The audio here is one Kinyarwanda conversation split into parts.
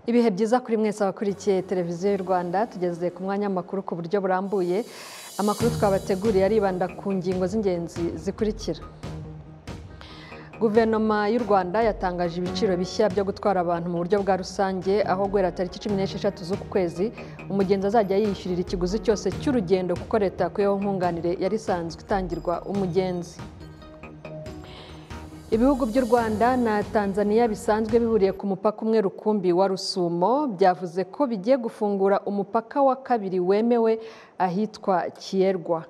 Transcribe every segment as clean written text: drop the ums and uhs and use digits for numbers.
Ibihe byiza kuri mwese abakurikiye televiziyo y'u Rwanda, tugeze ku mwanya w'amakuru ku buryo burambuye. Amakuru twabateguriye aribanda ku ngingo z'ingenzi zikurikira. Guverinoma y'u Rwanda yatangaje ibiciro bishya byo gutwara abantu mu buryo bwa rusange, aho guhera tariki 16 z'uku kwezi umugenzi azajya yishyurira ikiguzi cyose cy'urugendo kuko leta yakuyeho nkunganire yari isanzwe itangirwa umugenzi. Ibihugu by'u Rwanda na Tanzania bisanzwe bihuriye ku mupaka umwe rukumbi wa Rusumo byavuze ko bigiye gufungura umupaka wa kabiri wemewe ahitwa Kiyerwa.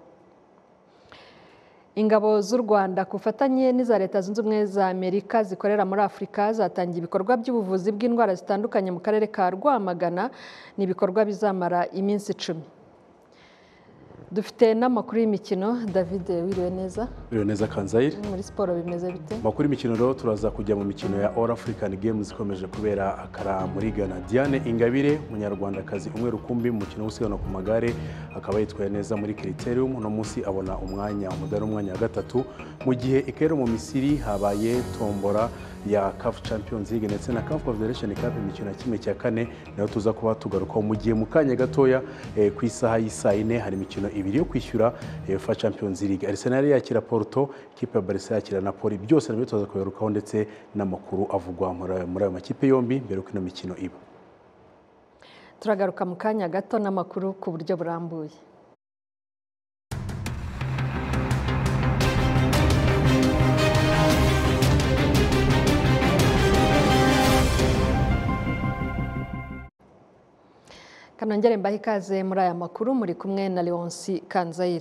Ingabo z'u Rwanda ku bufatanye n'iza Leta Zunze Ubumwe za Amerika zikorera muri Afurika zatangiye ibikorwa by'ubuvuzi bw'indwara zitandukanye mu karere ka Rwamagana, ni ibikorwa bizamara iminsi 10. Dufite n'amakuru y'imikino. David, wiriwe neza? Wiriwe neza Kanzayire. Muri siporo bimeze bite? Makuru y'imikino rero turaza kujya mu mikino ya All African Games ikomeje kubera akara muri Ghana. Diane Ingabire, umunyarwandakazi umwe rukumbi mu mukino w'usiganwa ku magare, akaba yitwaye neza muri Criterium. Uno munsi abona umwanya wa gatatu, mu gihe ikero mu Misiri habaye tombora ya CAF Champions League ndetse na CAF Confederation Cup imikino ya kimwe cya kane, nayo tuza kuba tugaruka mu gihe mu kanya gatoya ku isaha y'isa 4 hari imikino ibiri yo kwishyura UEFA Champions League. Arsenal yakira Porto, ikipe ya Barca yakira Napoli, byose nabyo tuza kugarukaho ndetse n'amakuru avugwa muri ayo makipe yombi mbere ko ino mikino iba. Turagaruka mu kanya gato n'amakuru ku buryo burambuye. Kanongere mbahe ikaze muri aya makuru, muri kumwe na Leonsi Kanzayire.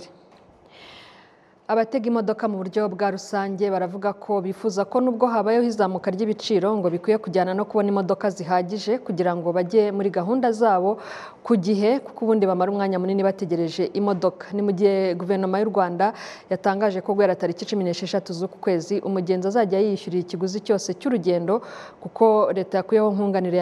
Abatega imodoka mu buryo bwa rusange baravuga ko bifuza ko nubwo habayeho izamuka ry'ibiciro ngo bikwiye kujyana no kubona imodoka zihagije kugira ngo bajye muri gahunda zabo ku gihe, kuko ubundi bamara umwanya munini bategereje imodoka. Ni mu gihe guverinoma y'u Rwanda yatangaje ko guhera tariki 16 z'uku kwezi umugenzi azajya yishyurira ikiguzi cyose cy'urugendo kuko leta yakuyeho nkunganire ya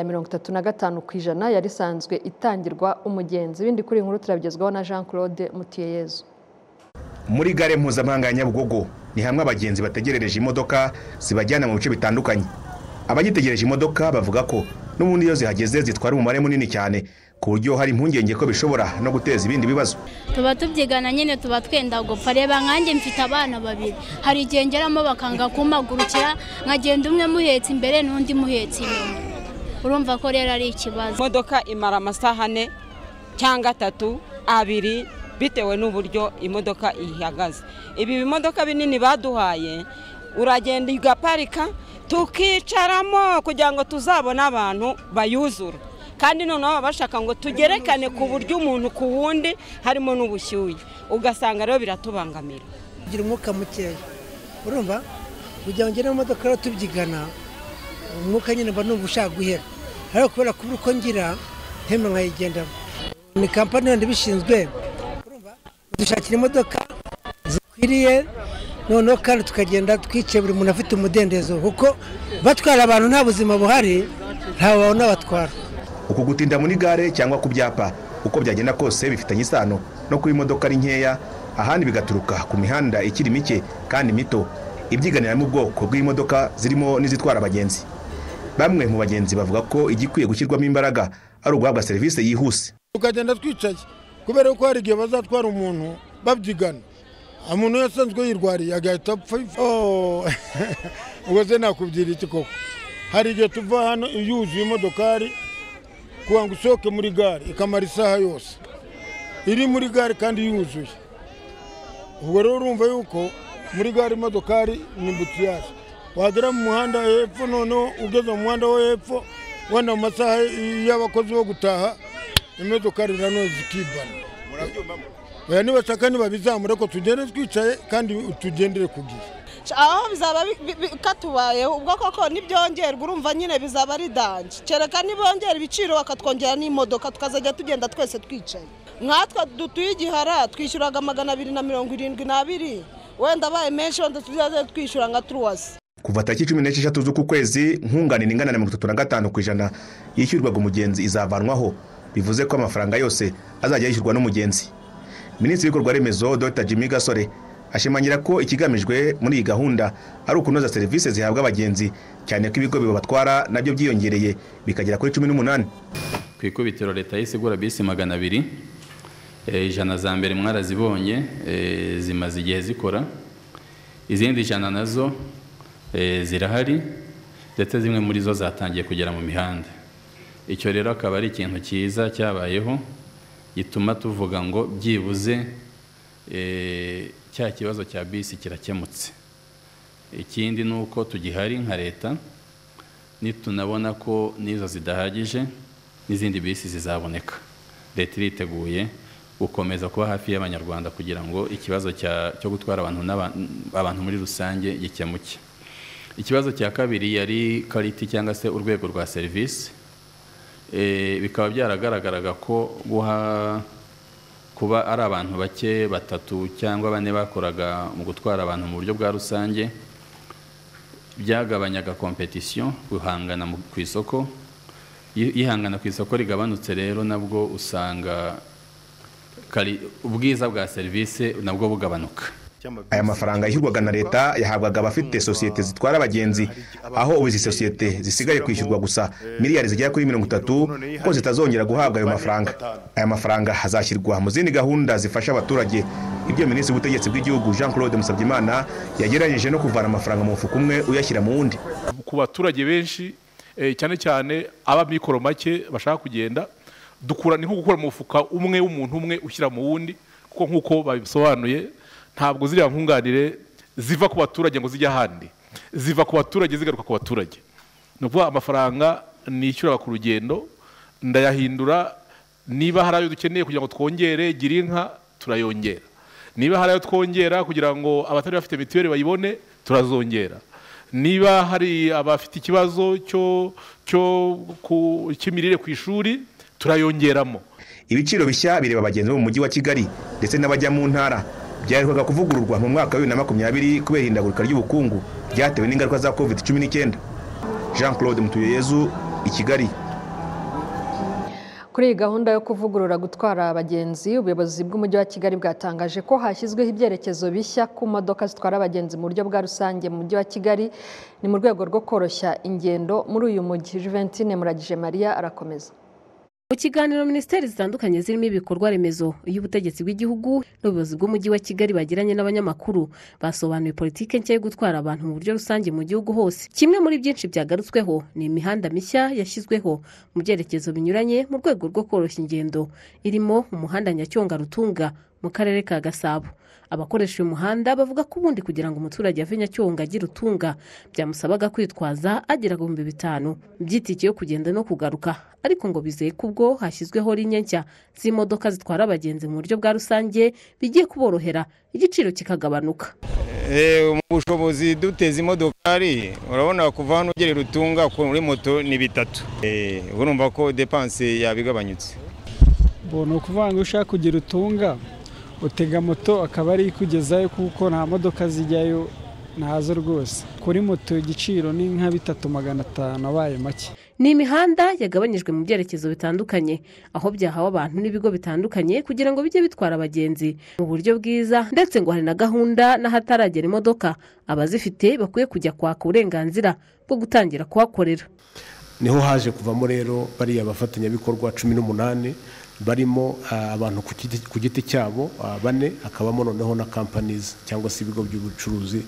35% yari isanzwe itangirwa umugenzi. Ibindi kuri inkuru turabigezwaho na Jean Claude Mutiyeyezu. Muri gare mpuzamahanga ya Nyabugogo ni hamwe abagenzi bategerereje imodoka zibajyana mu bice bitandukanye. Abagitegereje imodoka bavuga ko n'ubundi iyo zihageze zitwara umubare munini cyane ku buryo hari impungenge ko bishobora no guteza ibindi bibazo. Tuba tubyigana nyine, tuba twenda gupfa. Reba nkanjye mfite abana babiri, hari igihe ngeramo bakanga kumagurukira, nkagenda umwe muhetse imbere n'undi muhetse inyuma. Urumva ko rero ari ikibazo. Imodoka imara amasaha 4 cyangwa 3 2 bitewe n'uburyo imodoka ihagaze. Ibi bimodoka binini baduhaye uragenda igaparika tukicaramo kugira ngo tuzabone abantu bayuzura, kandi noneho bashaka ngo tugerekane ku buryo umuntu ku wundi harimo n'ubushyuye, ugasanga rero biratubangamira. Gira umwuka mukeya, urumva kugira ngo ngere mu modoka rero tubyigana umwuka nyine mba numva ushaka guhera, ariko kubera kubura uko ngira hemwe nkayigendamo. Ni kampani yandi bishinzwe dushakira imodoka zikwiriye, noneho kandi tukagenda twicaye buri muntu afite umudendezo, kuko batwara abantu nta buzima buhari ntawe babona batwara. Uku gutinda muri gare cyangwa ku byapa uko byagenda kose bifitanye isano no kuba imodoka ari nkeya, ahandi bigaturuka ku mihanda ikiri mike kandi mito ibyiganira mu bwoko bw'imodoka zirimo n'izitwara abagenzi. Bamwe mu bagenzi bavuga ko igikwiye gushyirwamo imbaraga ari uguhabwa serivisi yihuse. Tukagenda twicaye kubera ko hari igihe bazatwara umuntu babyigana, umuntu yasanzwe yirwariye agahita apfa. Ubwo se nakubyira iki koko? Hari igihe tuva hano yuzuye imodokari kugira ngo usohoke muri gare ikamara isaha yose iri muri gare kandi yuzuye. Ubwo rero urumva yuko muri gare imodokari ni mbutiyaje, wagera mu muhanda hepfo, noneho ugeze mu muhanda wo hepfo wenda mu masaha y'abakozi bo gutaha imodokari rano zikibana. Oya nibashaka nibabizamure ko tugende twicaye kandi tugendere kugiye. Aho bizaba katubayeho ubwo koko nibyongerwa urumva nyine bizaba ari danje. Kereka nibongera ibiciro bakatwongera n'imodoka tukazajya tugenda twese twicaye. Mwatwa dutuye igihara twishyuraga 272, wenda baye menshi wenda tuzaze twishyura nka truwasi. Kuva tariki 16 z'uku kwezi nkunganire ingana na 35% yishyurwaga umugenzi izavanwaho, bivuze ko amafaranga yose azajya yishyurwa n'umugenzi. Minisitiri w'ibikorwa remezo Dr. Jimmy Gasore ashimangira ko ikigamijwe muri iyi gahunda ari ukunoza serivisi zihabwa abagenzi cyane ko ibigo bibatwara nabyo byiyongereye bikagera kuri 18. Ku ikubitiro leta yisigura bisi 200, ijana za mbere mwarazibonye zimaze igihe zikora, izindi ijana nazo zirahari ndetse zimwe muri zo zatangiye kugera mu mihanda. Icyo rero akaba ari ikintu cyiza cyabayeho gituma tuvuga ngo byibuze cya kibazo cya bisi kirakemutse. Ikindi nuko tugihari nka leta, nitunabona ko nizo zidahagije n'izindi bisi zizaboneka. Leta iriteguye gukomeza kuba hafi y'abanyarwanda kugira ngo ikibazo cyo gutwara abantu muri rusange gikemuke. Ikibazo cya kabiri yari quality cyangwa se urwego rwa service. Bikaba byaragaragaraga ko kuba ari abantu bake 3 cyangwa 4 bakoraga mu gutwara abantu mu buryo bwa rusange byagabanyaga competition, guhangana ku isoko. Ihangana ku isoko rigabanutse rero nabwo usanga ubwiza bwa service nabwo bugabanuka. Aya mafaranga yishyurwaga na leta yahabwaga abafite sosiyete zitwara abagenzi, aho ubu izi sosiyete zisigaye kwishyurwa gusa miliyari zigera kuri 30 ko zitazongera guhabwa ayo mafaranga. Aya mafaranga hazashyirwa mu zindi gahunda zifasha abaturage. Ibyo Minisitiri w'Ubutegetsi bw'Igihugu Jean Claude Musabyimana yagereranyije no kuvana amafaranga mu mufuka umwe uyashyira mu wundi. Ku baturage benshi cyane cyane abamikoro make bashaka kugenda, dukura ni nko gukora mu mufuka umwe w'umuntu umwe ushyira mu wundi, kuko nkuko babisobanuye ntabwo ziriya nkunganire ziva ku baturage ngo zijya ahandi, ziva ku baturage zigaruka ku baturage. Nukuvuga amafaranga nishyura ku rugendo ndayahindura, niba hari ayo dukeneye kugira ngo twongere Girinka turayongera, niba hari ayo twongera kugira ngo abatari bafite mituweli bayibone turazongera, niba hari abafite ikibazo cy'imirire ku ishuri turayongeramo. Ibiciro bishya bireba abagenzi bo mu mujyi wa Kigali ndetse n'abajya mu ntara byaherukaga kuvugururwa mu mwaka wa 2020 kubera ihindagurika ry'ubukungu byatewe n'ingaruka za COVID-19. Jean Claude Mutuyeyezu, i Kigali. Kuri gahunda yo kuvugurura gutwara abagenzi, ubuyobozi bw'umujyi wa Kigali bwatangaje ko hashyizweho ibyerekezo bishya ku modoka zitwara abagenzi mu buryo bwa rusange mu mujyi wa Kigali. Ni mu rwego rwo koroshya ingendo muri uyu mujyi. Juventine Muragije Maria arakomeza. Mu kiganiro Minisiteri zitandukanye zirimo ibikorwa remezo y'ubutegetsi bw'igihugu n'ubuyobozi bw'umujyi wa Kigali bagiranye n'abanyamakuru, basobanuye politike nshya yo gutwara abantu mu buryo rusange mu gihugu hose. Kimwe muri byinshi byagarutsweho ni imihanda mishya yashyizweho mu byerekezo binyuranye mu rwego rwo koroshya ingendo, irimo umuhanda Nyacyonga Rutunga mu karere ka Gasabo. Abakoresha uyu muhanda bavuga ko ubundi kugira ngo umuturage ave Nyacyonga agire Rutunga byamusabaga kwitwaza agera 5,000 by'itike yo kugenda no kugaruka, ariko ngo bizeye ko ubwo hashyizweho linye nshya z'imodoka zitwara abagenzi mu buryo bwa rusange bigiye kuborohera, igiciro kikagabanuka. Mu bushobozi duteza imodokari urabona kuva hano ugera Rutunga kuri moto ni 3, urumva ko dépense yabigabanyutse. Bono kuvuga ngo ushaka kugira Rutunga utega moto akaba ari kugezayo kuko nta modoka zijyayo nazo rwose. Kuri moto igiciro ni nka 3,500 abaye make. Ni imihanda yagabanyijwe mu byerekezo bitandukanye, aho byahawe abantu n'ibigo bitandukanye kugira ngo bijye bitwara abagenzi mu buryo bwiza, ndetse ngo hari na gahunda n'ahataragera imodoka abazifite bakwiye kujya kwaka uburenganzira bwo gutangira kuhakorera. Niho haje kuvamo rero bari abafatanyabikorwa 18 barimo abantu ku giti cyabo 4, hakabamo noneho na companies cyangwa se ibigo by'ubucuruzi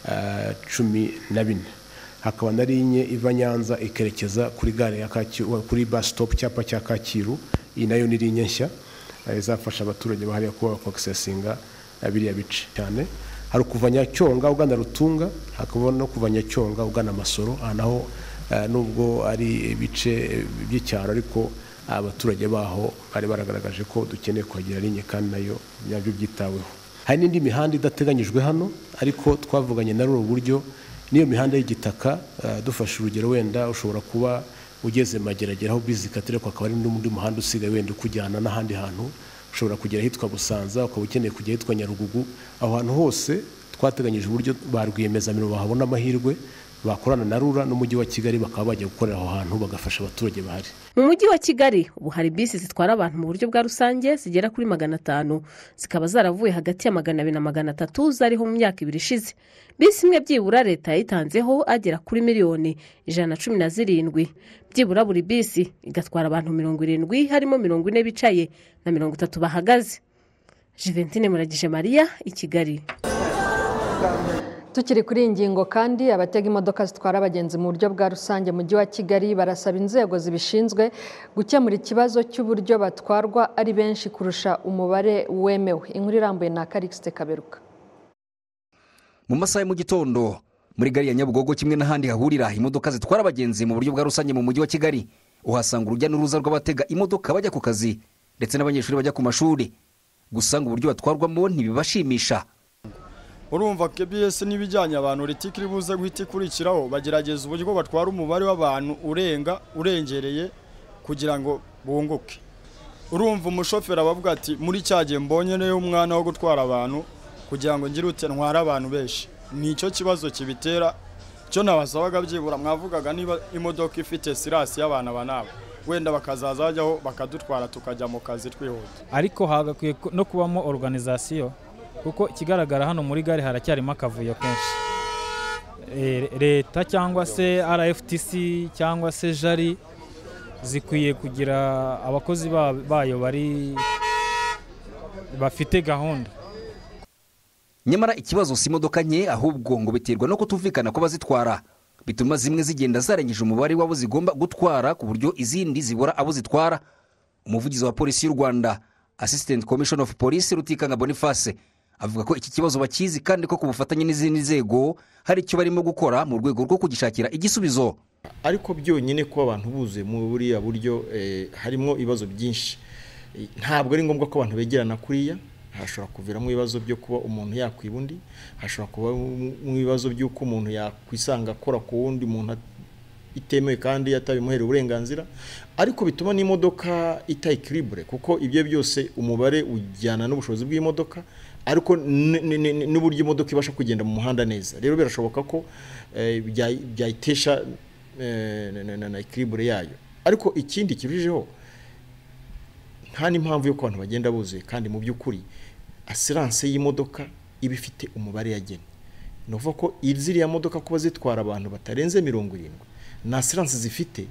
14. Hakaba na linye iva Nyanza ikerekeza kuri gare ya Kacyiru, kuri bus stop cyapa cya Kacyiru. Iyi nayo ni linye nshya izafasha abaturage bahariya kuba accessinga biriya bice cyane. Hari kuva Nyacyonga ugana Rutunga, hakaba no kuva Nyacyonga ugana Masoro, naho nubwo ari ibice by'icyaro ariko abaturage baho bari baragaragaje ko dukeneye kuhagira linye kandi nayo byabyo byitaweho. Hari n'indi mihanda idateganyijwe hano ariko twavuganye na rwo buryo niyo mihanda y'igitaka. Dufashe urugero, wenda ushobora kuba ugeze Mageragere aho bizi katire kwa akaba ari n'undi muhanda usigaye wenda kujyana n'ahandi hantu, ushobora kugera hitwa Busanza ukaba ukeneye kujya hitwa Nyarugugu. Aho hantu hose twateganyije uburyo ba rwiyemezamirimo bahabona amahirwe bakorana na RURA n'umujyi wa Kigali bakaba bajya gukorera aho hantu bagafasha abaturage bahari. Mu mujyi wa Kigali ubu hari bisi zitwara abantu mu buryo bwa rusange zigera kuri 500, zikaba zaravuye hagati ya 200 na 300 zariho mu myaka 2 ishize. Bisi imwe byibura leta yayitanzeho agera kuri miliyoni 117. Byibura buri bisi igatwara abantu 70, harimo 40 bicaye na 30 bahagaze. Juventine Muragije Maria, i Kigali. Tukiri kuri ingingo kandi abatega imodoka zitwara abagenzi mu buryo bwa rusange mu mujyi wa Kigali barasaba inzego zibishinzwe gukemura ikibazo cy'uburyo batwarwa ari benshi kurusha umubare wemewe. Inkuru irambuye na Karixte Kaberuka. Mu masaha mu gitondo muri gari ya Nyabugogo kimwe n'ahandi hahurira imodoka zitwara abagenzi mu buryo bwa rusange mu mujyi wa Kigali, uhasanga urujya n'uruza rw'abatega imodoka bajya ku kazi ndetse n'abanyeshuri bajya ku mashuri. Gusa ngo uburyo batwarwamo ntibibashimisha. Urumva KBS n'ibijyanye abantu ritiki ribuze guhita ikurikiraho bagerageza uburyo batwara umubare w'abantu urengereye kugira ngo bunguke. Urumva umushoferi abavuga ati muri cyagiye mbonye ne umwana wo gutwara abantu kugira ngo ngire ute ntwara abantu benshi. Nicyo kibazo kibitera. Cyo nabasabaga byibura mwavugaga niba imodoka ifite sirasi y'abana banabo wenda bakazaza bajyaho bakadutwara tukajya mu kazi twihuta. Ariko hagakwiye no kubamo organisation kuko ikigaragara hano muri gare haracyarimo akavuyo kenshi. Leta cyangwa se RFTC cyangwa se Jari zikwiye kugira abakozi bayo bafite gahunda. Nyamara ikibazo si imodoka nke ahubwo ngo biterwa no kutumvikana ko bazitwara, bituma zimwe zigenda zarangije umubare wabo zigomba gutwara ku buryo izindi zibura abo zitwara. Umuvugizi wa polisi y'u Rwanda Assistant Commissioner of Police Rutikanga Boniface avuga ko iki kibazo bakizi kandi ko kubufatanye n'izindi nzego hari icyo barimo gukora mu rwego rwo kugishakira igisubizo. Ariko byonyine ko abantu buzuye mu buriya buryo harimo ibibazo byinshi. Ntabwo ari ngombwa ko abantu begerana kuriya, hashobora kuviramo ibibazo byo kuba umuntu yakwiba undi, hashobora kuba mu bibazo by'uko umuntu yakwisanga akora ku wundi muntu itemewe kandi yatabimuhereye uburenganzira, ariko bituma n'imodoka ita-equilibre kuko ibyo byose umubare ujyana n'ubushobozi bw'imodoka ariko n'uburyo imodoka ibasha kugenda mu muhanda neza. Rero birashoboka ko byayitesha na equilibre yayo. Ariko ikindi kirujeho nta n'impamvu yo abantu bagenda buzuye kandi mu by'ukuri assurance y'imodoka iba ifite umubare yagene. Novuga ko iziriya modoka kuba zitwara abantu batarenze 70 na assurance zifite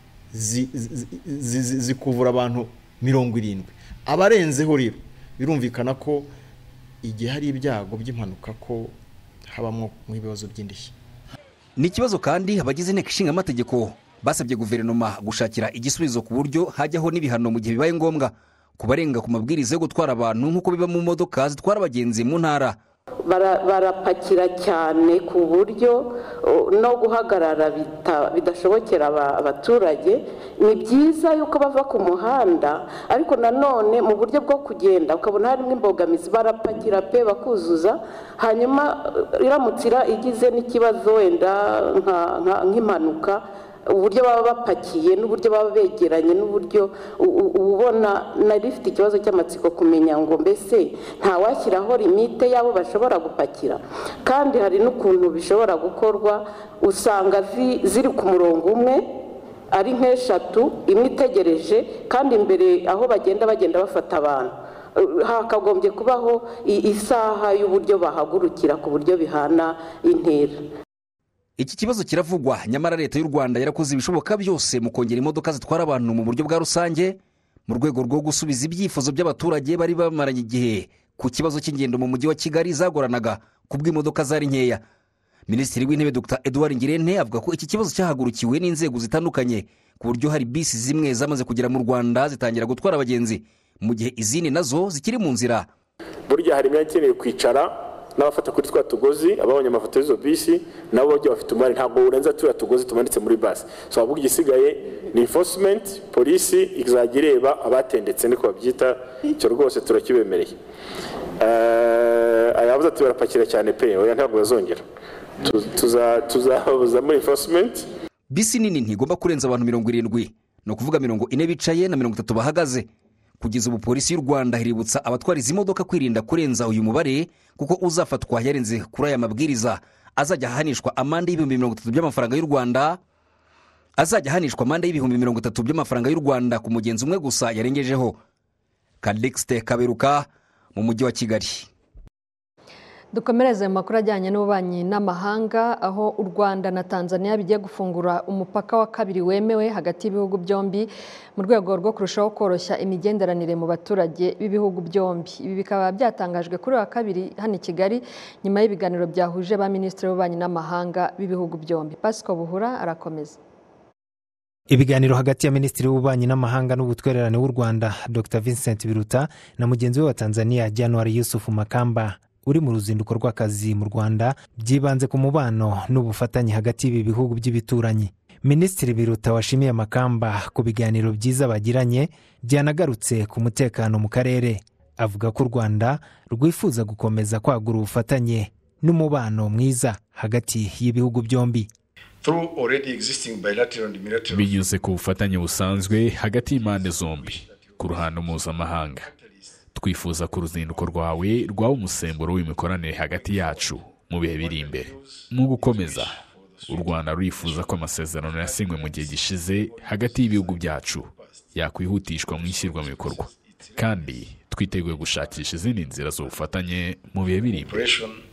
zikuvura abantu 70. Abarenzeho rero birumvikana ko igihe hari ibyago by'impanuka ko habamo mu ibibazo by'indishyi. Ni ikibazo kandi abagize inteko ishinga amategeko basabye guverinoma gushakira igisubizo ku buryo hajyaho n'ibihano mu gihe bibaye ngombwa kubarenga ku mabwiriza yo gutwara abantu nk'uko biba mu modoka zitwara abagenzi mu ntara. Barapakira cyane ku buryo no guhagarara bidashobokera abaturage. Ni byiza yuko bava ku muhanda, ariko nanone mu buryo bwo kugenda ukabona harimo imbogamizi, barapakira pe bakuzuza, hanyuma iramutira igize n'ikibazo wenda nk'impanuka, uburyo baba bapakiye n'uburyo baba begeranye n'uburyo ubona nari ifite ikibazo cy'amatsiko kumenya ngo mbese nta washyiraho limite yabo bashobora gupakira. Kandi hari n'ukuntu bishobora gukorwa, usanga ziri ku murongo umwe ari nk'eshatu, imwe itegereje kandi imbere aho bagenda bafata abantu hakagombye kubaho isaha y'uburyo bahagurukira ku buryo bihana intera. Iki kibazo kiravugwa, nyamara leta y'u Rwanda yarakoze ibishoboka byose mu kongera imodoka zitwara abantu mu buryo bwa rusange mu rwego rwo gusubiza ibyifuzo by'abaturage bari bamaranye igihe ku kibazo cy'ingendo mu mujyi wa Kigali zagoranaga kubw'imodoka zari nkeya. Minisitiri w'Intebe Dr Edouard Ngirente avuga ko iki kibazo cyahagurukiwe n'inzego zitandukanye ku buryo hari bisi zimwe zamaze kugera mu Rwanda zitangira gutwara abagenzi mu gihe izindi nazo zikiri mu nzira. Burya hari imyakeneye kwicara n'abafata kuri twa tugozi, ababonye amafoto y'izo bisi nabo bajya bafite umubare, ntabwo urenza turiya tugozi tumanitse muri basi. So ahubwo igisigaye ni enforcement, polisi izajya ireba abatendetse niko babyita, cyo rwose turakibemereye. Ayavuze ati barapakira cyane pe, oya ntabwo bazongera. Tuzababuza muri enforcement. Bisi nini ntigomba kurenza abantu 70, no kuvuga 40 bicaye na 30 bahagaze. Kugeza ubu polisi y'u Rwanda iributsa abatwara izi modoka kwirinda kurenza uyu mubare kuko uzafatwa yarenze kuri aya mabwiriza azajya ahanishwa amande y'ibihumbi 30 by'amafaranga y'u Rwanda azajya ahanishwa amande y'ibihumbi 30 by'amafaranga y'u Rwanda ku mugenzi umwe gusa yarengejeho. Calixte Kaberuka mu mujyi wa Kigali. Dukomereze mu makuru ajyanye n'ububanyi n'amahanga, aho u Rwanda na Tanzania bigiye gufungura umupaka wa kabiri wemewe hagati y'ibihugu byombi mu rwego rwo kurushaho koroshya imigenderanire mu baturage b'ibihugu byombi. Ibi bikaba byatangajwe kuri wa kabiri hano i Kigali nyuma y'ibiganiro byahuje ba minisitiri w'ububanyi n'amahanga b'ibihugu byombi. Pascal Buhura arakomeza. Ibiganiro hagati ya Minisitiri w'Ububanyi n'Amahanga n'Ubutwererane w'u Rwanda Dr Vincent Biruta na mugenzi we wa Tanzania January Yusuf Makamba uri mu ruzinduko rw'akazi mu Rwanda byibanze ku mubano n'ubufatanye hagati y'ibi bihugu by'ibituranyi. Minisitiri Biruta washimiye Makamba ku biganiro byiza bagiranye byanagarutse ku mutekano mu karere, avuga ko u Rwanda rwifuza gukomeza kwagura ubufatanye n'umubano mwiza hagati y'ibihugu byombi. Binyuze ku bufatanye busanzwe hagati y'impande zombi ku ruhando mpuzamahanga, twifuza ko uruzinduko rwawe rwaba umusemburo w'imikoranire hagati yacu mu bihe biri imbere. Mu gukomeza, u Rwanda rurifuza ko amasezerano yasinywe mu gihe gishize hagati y'ibihugu byacu yakwihutishwa mu ishyirwa mu bikorwa, kandi twiteguye gushakisha izindi nzira z'ubufatanye mu bihe biri imbere.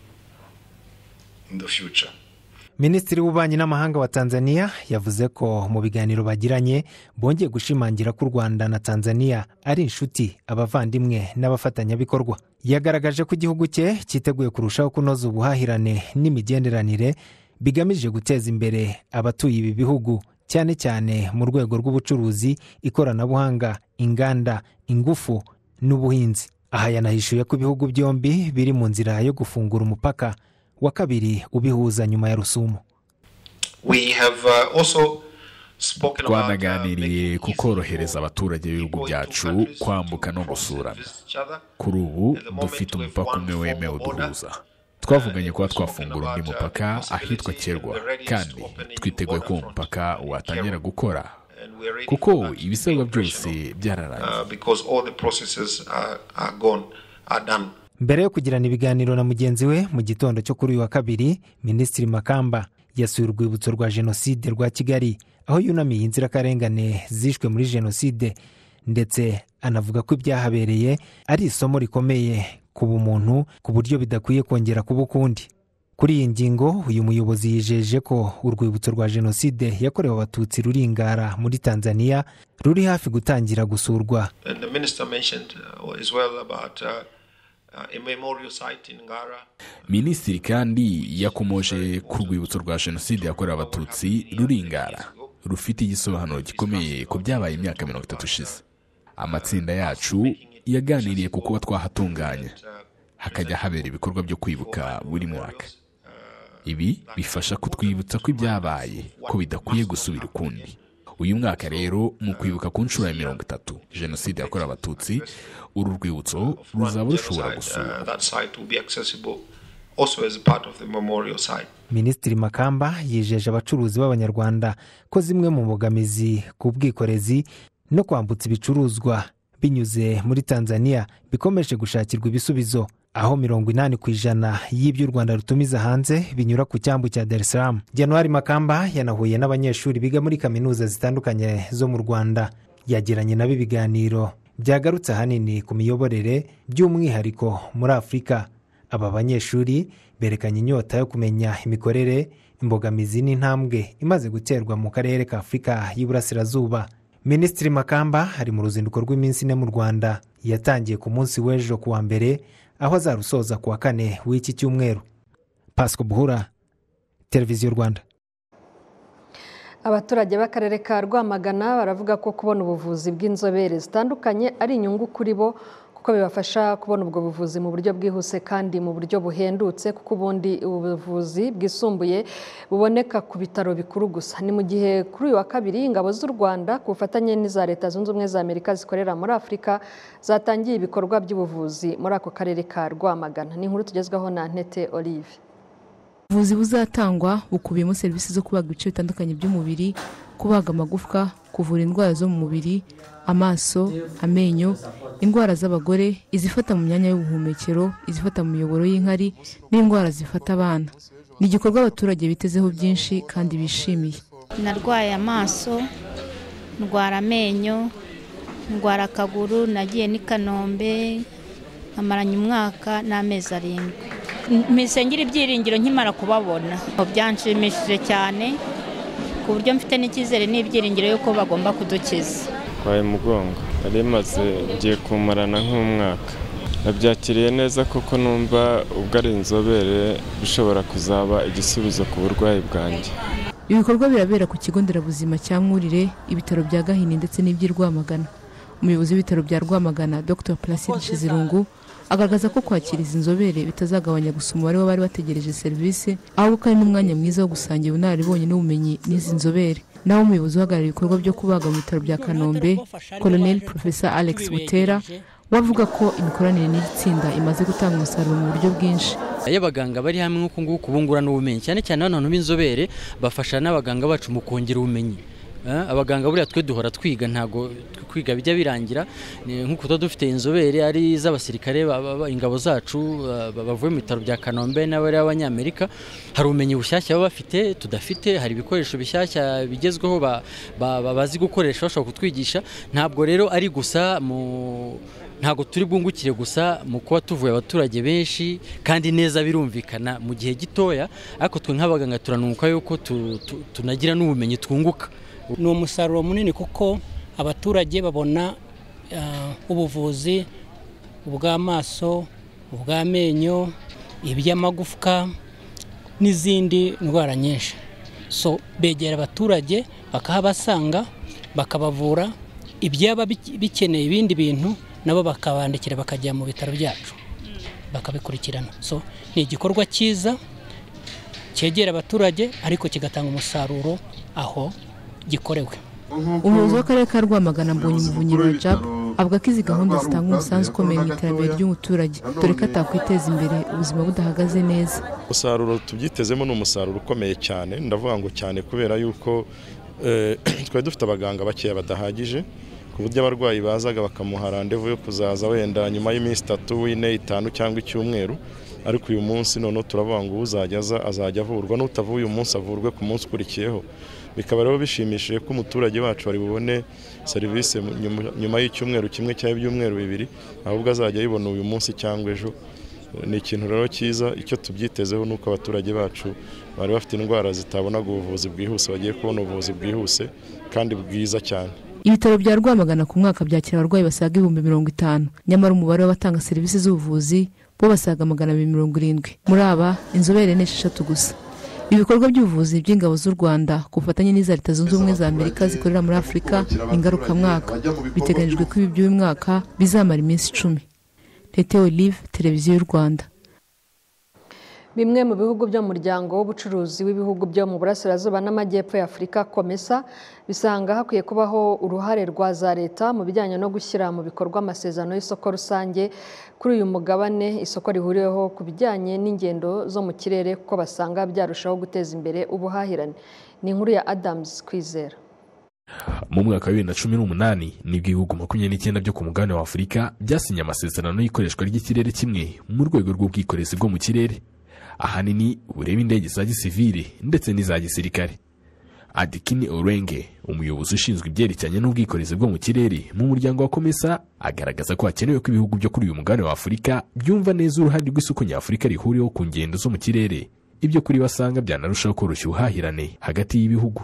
Minisitiri w'Ububanyi n'Amahanga wa Tanzania yavuze ko mu biganiro bagiranye bongeye gushimangira ko u Rwanda na Tanzania ari inshuti, abavandimwe n'abafatanyabikorwa. Yagaragaje ko igihugu cye cyiteguye kurushaho kunoza ubuhahirane n'imigenderanire bigamije guteza imbere abatuye ibi bihugu, cyane cyane mu rwego rw'ubucuruzi, ikoranabuhanga, inganda, ingufu n'ubuhinzi. Aha yanahishuye ko ibihugu byombi biri mu nzira yo gufungura umupaka wa kabiri ubihuza nyuma ya Rusumo. Twanaganiriye ku korohereza abaturage b'ibihugu byacu kwambuka no gusurana. Kuri ubu dufite umupaka umwe wemewe uduhuza. Twavuganye kuba twafungura undi mupaka ahitwa Kyerwa, kandi twiteguye ko umupaka watangira gukora kuko ibisabwa byose byararangiye. Mbere yo kugirana ibiganiro na mugenzi we mu gitondo cyo kuri uyu wa kabiri, Minisitiri Makamba yasuye urwibutso rwa Jenoside rwa Kigali, aho yunamiye inzirakarengane zishwe muri Jenoside, ndetse anavuga ko ibyahabereye ari isomo rikomeye ku bumuntu ku buryo bidakwiye kongera kuba ukundi. Kuri iyi ngingo, uyu muyobozi yijeje ko urwibutso rwa Jenoside yakorewe Abatutsi ruri Ngara muri Tanzania ruri hafi gutangira gusurwa. Minisitiri kandi yakomoje ku rwibutso rwa Jenoside yakorewe Abatutsi ruri Ngara rufite igisobanuro gikomeye ku byabaye imyaka 30 ishize. Amatsinda yacu yaganiriye ku kuba twahatunganya hakajya habera ibikorwa byo kwibuka buri mwaka. Ibi bifasha kutwibutsa ko ibyabaye ko bidakwiye gusubira ukundi. Uyu mwaka rero mu kwibuka ku nshuro ya 30 Jenoside yakorewe Abatutsi, uru rwibutso ruzaba rushobora gusura. Minisitiri Makamba yijeje abacuruzi b'Abanyarwanda ko zimwe mu mbogamizi ku bwikorezi no kwambutsa ibicuruzwa binyuze muri Tanzania bikomeje gushakirwa ibisubizo, aho 80% y'ibyo u Rwanda rutumiza hanze binyura ku cyambu cya Dar es Salaam. January Makamba yanahuye n'abanyeshuri biga muri kaminuza zitandukanye zo mu Rwanda. Yagiranye nabo ibiganiro byagarutse ahanini ku miyoborere by'umwihariko muri Afurika. Aba banyeshuri berekanye inyota yo kumenya imikorere, imbogamizi n'intambwe imaze guterwa mu karere ka Afurika y'Iburasirazuba. Minisitiri Makamba ari mu ruzinduko rw'iminsi 4 mu Rwanda, yatangiye ku munsi w'ejo ku wa mbere, aho azarusoza ku wa 4 w'iki cyumweru. Pascal Buhura, Televiziyo Rwanda. Abaturage b'akarere ka Rwamagana baravuga ko kubona ubuvuzi bw'inzobere zitandukanye ari inyungu kuri bo, kuko bibafasha kubona ubwo buvuzi mu buryo bwihuse kandi mu buryo buhendutse, kuko ubundi ubuvuzi bwisumbuye buboneka ku bitaro bikuru gusa. Ni mu gihe kuri uyu wa kabiri ingabo z'u Rwanda ku bufatanye n'iza Leta Zunze Ubumwe za Amerika zikorera muri Afurika zatangiye ibikorwa by'ubuvuzi muri ako karere ka Rwamagana. Ni inkuru tugezwaho na Ntete Olive. Ubuvuzi buzatangwa bukubiyemo serivisi zo kubaga ibice bitandukanye by'umubiri, kubaga amagufwa, kuvura indwara zo mu mubiri, amaso, amenyo, indwara z'abagore, izifata mu myanya y'ubuhumekero, izifata mu miyoboro y'inkari n'indwara zifata abana. ni igikorwa abaturage bitezeho byinshi kandi bishimiye. Narwaye amaso, ndwara amenyo, ndwara akaguru, nagiye n'i Kanombe amaranye umwaka n'amezi 7. Mpise ngira ibyiringiro nkimara kubabona. Byanshimishije cyane ku buryo mfite n'icyizere n'ibyiringiro yuko bagomba kudukiza. Kwaye mugongo ari maze ngiye kumarana nk'umwaka. Nabyakiriye neza kuko numva ubwo ari inzobere bishobora kuzaba igisubizo ku burwayi bwanjye. Ibikorwa birabera ku kigo nderabuzima cya Mwurire, ibitaro bya Gahini ndetse n'iby'i Rwamagana. Umuyobozi w'ibitaro bya Rwamagana Dr Placide Shizirungu agaragaza ko kwakira izi nzobere bitazagabanya gusa umubare w'abari bategereje serivisi, ahubwo kandi n'umwanya mwiza wo gusangira ubunararibonye n'ubumenyi n'izi nzobere. Naho umuyobozi uhagarariye ibikorwa byo kubaga mu bitaro bya Kanombe, Colonel Professor Alex Butera, bavuga ko imikoranire n'itsinda imaze gutanga umusaruro mu buryo bwinshi. Abaganga bari hamwe nk'uko nguko kubungurana ubumenyi, cyane cyane abantu b'inzobere bafasha n'abaganga bacu mu kongera ubumenyi. Abaganga buriya twe duhora twiga, ntago kwiga bijya birangira, nk'uko tuba dufite inzobere ari iz'abasirikare ingabo zacu bavuye mu bitaro bya Kanombe n'abari b'Abanyamerika, hari ubumenyi bushyashya baba bafite tudafite, hari ibikoresho bishyashya bigezweho bazi gukoresha bashobora kutwigisha. Ntabwo rero ari gusa ntago turi bwungukire gusa mu kuba tuvuye abaturage benshi kandi neza birumvikana mu gihe gitoya, ariko twe nk'abaganga turanuka yuko tunagira n'ubumenyi twunguka. Ni umusaruro munini kuko abaturage babona ubuvuzi ubw'amaso, ubw'amenyo, iby'amagufwa n'izindi ndwara nyinshi. So begera abaturage bakahabasanga bakabavura, ibyaba bikeneye ibindi bintu nabo bakabandikira bakajya mu bitaro byacu bakabikurikirana. So ni igikorwa cyiza cyegera abaturage ariko kigatanga umusaruro aho gikorewe. Umuyobozi w'akarere ka Rwamagana Mbonyumuvunyi Rajab avuga ko izi gahunda zitanga umusanzu ukomeye mu iterambere ry'umuturage, dore ko atakwiteza imbere ubuzima budahagaze neza. Umusaruro tubyitezemo ni umusaruro ukomeye cyane, ndavuga ngo cyane kubera yuko twari dufite abaganga bakeya badahagije, ku buryo abarwayi bazaga bakamuha randevu yo kuzaza wenda nyuma y'iminsi 3, 4, 5 cyangwa icyumweru, ariko uyu munsi noneho turavuga ngo uzajya azajya avurwa, n'utavuye uyu munsi avurwe ku munsi ukurikiyeho. Bikaba rero bishimishije ko umuturage wacu bari bubone serivisi nyuma y'icyumweru kimwe cyangwa ibyumweru 2, ahubwo azajya yibona uyu munsi cyangwa ejo. Ni ikintu rero cyiza. Icyo tubyitezeho nuko abaturage bacu bari bafite indwara zitabonaga ubuvuzi bwihuse bagiye kubona ubuvuzi bwihuse kandi bwiza cyane. Ibitaro bya Rwamagana ku mwaka byakira abarwayi basaga 50,000, nyamara umubare w'abatanga serivisi z'ubuvuzi bo basaga 270. Muri aba inzobere ni 6 gusa. Ibikorwa by'ubuvuzi by'ingabo z'u Rwanda ku bufatanye n'iza Leta Zunze Ubumwe za Amerika zikorera muri Afurika ingaruka mwaka, biteganyijwe ko ibi by'uyu mwaka bizamara iminsi 10. Tete Olive, Televiziyo y'u Rwanda. Bimwe mu bihugu byo mu muryango w'ubucuruzi w'ibihugu byo mu burasirazuba n'amajyepfo ya Afurika COMESA bisanga hakwiye kubaho uruhare rwa za leta mu bijyanye no gushyira mu bikorwa amasezerano y'isoko rusange kuri uyu mugabane, isoko rihuriweho ku bijyanye n'ingendo zo mu kirere kuko basanga byarushaho guteza imbere ubuhahirane. Ni inkuru ya Adams Kwizera. Mu mwaka wa 2018 nibwo ibihugu 29 byo ku mugabane wa Afurika byasinye amasezerano y'ikoreshwa ry'ikirere kimwe mu rwego rw'ubwikorezi bwo mu kirere, ahanini bureba indege za gisivile ndetse n'iza gisirikare. Adikini Orenge, umuyobozi ushinzwe ibyerekeranye n'ubwikorezi bwo mu kirere mu muryango wa COMESA, agaragaza ko hakenewe ko ibihugu byo kuri uyu mugabane wa Afurika byumva neza uruhare rw'isoko nyafurika rihuriweho ku ngendo zo mu kirere, ibyo kuri basanga byanarushaho koroshya ubuhahirane hagati y'ibihugu.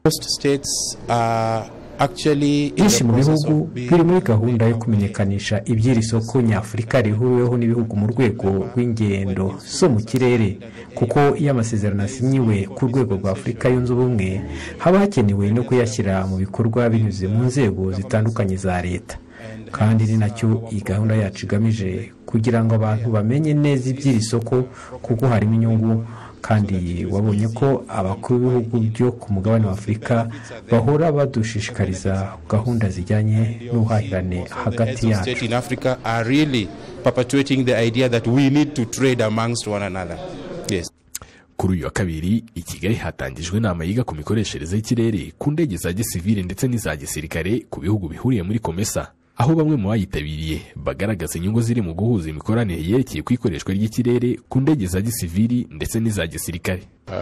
Byinshi mu bihugu biri muri gahunda yo kumenyekanisha iby'iri soko nyafurika rihuriweho n'ibihugu mu rwego rw'ingendo zo mu kirere, kuko iyo amasezerano asinyiwe ku rwego rwa Afurika yunze ubumwe haba hakenewe no kuyashyira mu bikorwa binyuze mu nzego zitandukanye za leta, kandi ni nacyo iyi gahunda yacu igamije, kugira ngo abantu bamenye neza iby'iri soko kuko harimo inyungu. Kandi wabonye ko abakuru b'ibihugu byo ku mugabane wa Afurika bahora badushishikariza gahunda zijyanye n'ubuhahirane hagati yacu. Kuri uyu wa kabiri i Kigali hatangijwe inama yiga ku mikoreshereze y'ikirere ku ndege za gisivile ndetse n'iza gisirikare ku bihugu bihuriye muri COMESA. aho bamwe mu bayitabiriye bagaragaza inyungu ziri mu guhuza imikoranire yerekeye ku ikoreshwa ry'ikirere ku ndege za gisivili ndetse n'iza gisirikare.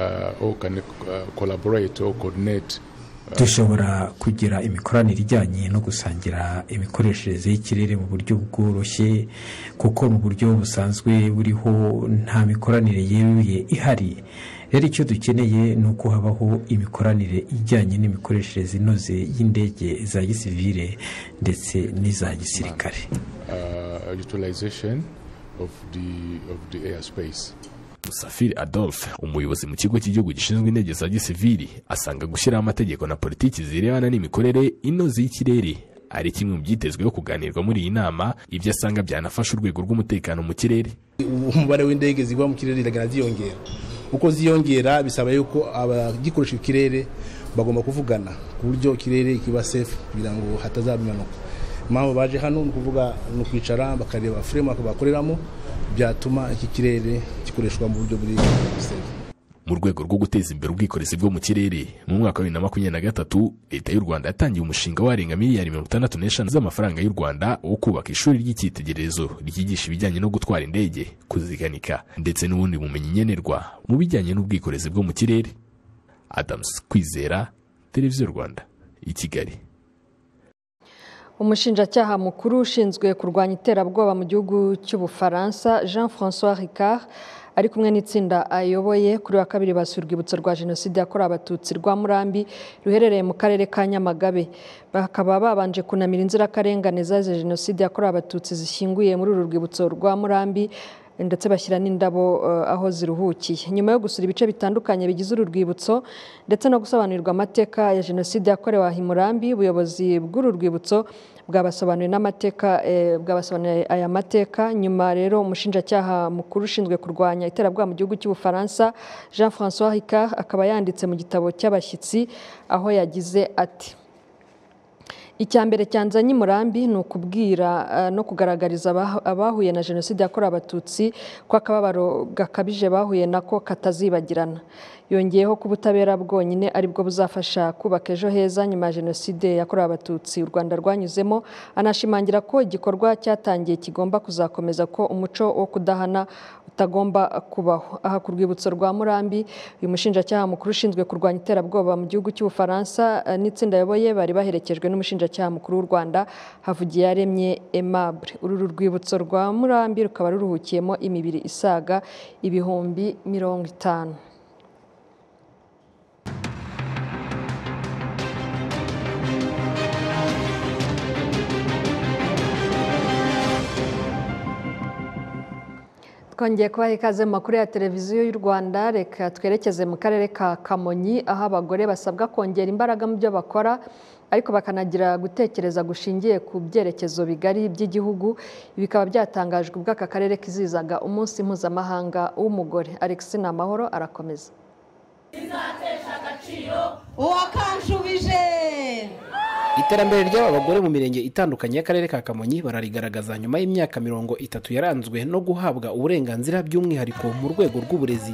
dushobora kugira imikoranire ijyanye no gusangira imikoreshereze y'ikirere mu buryo bworoshye, kuko mu buryo busanzwe buriho nta mikoranire yeruye ihari. Rero icyo dukeneye ni uko habaho imikoranire ijyanye n'imikoreshereze inoze y'indege za gisivile ndetse n'iza gisirikare. Utilization of the airspace. Musafiri Adolphe, umuyobozi mu kigo cy'igihugu gishinzwe indege za gisivili, asanga gushyiraho amategeko na politiki zirebana n'imikorere inoze y'ikirere ari kimwe mu byitezweho kuganirwa muri iyi nama, ibyo asanga byanafasha urwego rw'umutekano mu kirere. Umubare w'indege ziva mu kirere iragenda ziyongera. Uko ziyongera bisaba yuko abagikoresha ikirere bagomba kuvugana ku buryo ikirere kiba safe kugira ngo hatazaba impanuka. Impamvu baje hano ni ukuvuga no kwicara bakareba framework bakoreramo, byatuma iki kirere gikoreshwa mu buryo buri safe. Mu rwego rwo guteza imbere ubwikorezi bwo mu kirere, mu mwaka wa 2023 leta y'u Rwanda yatangiye umushinga warenga miliyari 65 z'amafaranga y'u Rwanda wo kubaka ishuri ry'icyitegererezo ryigisha ibijyanye no gutwara indege, kuziganika ndetse n'ubundi bumenyi nyenerwa mu bijyanye n'ubwikorezi bwo mu kirere. Adams Kwizera, Televiziyo Rwanda, i Kigali. Umushinjacyaha mukuru ushinzwe kurwanya iterabwoba mu gihugu cy'Ubufaransa, Jean-François Ricard, ari kumwe n'itsinda ayoboye kuri wa kabiri basuye urwibutso rwa Jenoside yakorewe Abatutsi rwa Murambi ruherereye mu karere ka Nyamagabe. Bakaba babanje kunamira inzirakarengane zazize Jenoside yakorewe Abatutsi zishyinguye muri uru rwibutso rwa Murambi ndetse bashyira n'indabo aho ziruhukiye. Nyuma yo gusura ibice bitandukanye bigize uru rwibutso ndetse no gusobanurirwa amateka ya Jenoside yakorewe i Murambi, ubuyobozi bw'uru rwibutso bwabasobanuriye aya mateka. Nyuma rero umushinjacyaha mukuru ushinzwe kurwanya iterabwoba mu gihugu cy'Ubufaransa, Jean-François Ricard, akaba yanditse mu gitabo cy'abashyitsi aho yagize ati: Icyambere cyanzanye i Murambi ni ukubwira no kugaragariza abahuye na Jenoside yakorewe Abatutsi ko akababaro gakabije bahuye nako katazibagirana. Yongeyeho ko ubutabera bwonyine aribwo buzafasha kubaka ejo heza nyuma ya Jenoside yakorewe Abatutsi u Rwanda rwanyuzemo, anashimangira ko igikorwa cyatangiye kigomba kuzakomeza, ko umuco wo kudahana utagomba kubaho. Aha ku rwibutso rwa Murambi, uyu mushinjacyaha mukuru ushinzwe kurwanya iterabwoba mu gihugu cy'Ubufaransa n'itsinda ayoboye bari baherekejwe n'umushinjacyaha mukuru w'u Rwanda, Havugiyaremye Aimable. Uru rwibutso rwa Murambi rukaba ruruhukiyemo imibiri isaga 50,000. Twongeye kubaha ikaze mu makuru ya televiziyo y'u Rwanda. Reka twerekeze mu karere ka Kamonyi, aho abagore basabwa kongera imbaraga mu byo bakora ariko bakanagira gutekereza gushingiye ku byerekezo bigari by'igihugu. Bikaba byatangajwe ubwo aka karere kizizaga umunsi mpuzamahanga w'umugore. Alex Namahoro arakomeza. Uwakanshubije iterambere ry'aba bagore mu mirenge itandukanye y'akarere ka Kamonyi bararigaragaza nyuma y'imyaka 30 yaranzwe no guhabwa uburenganzira by'umwihariko mu rwego rw'uburezi.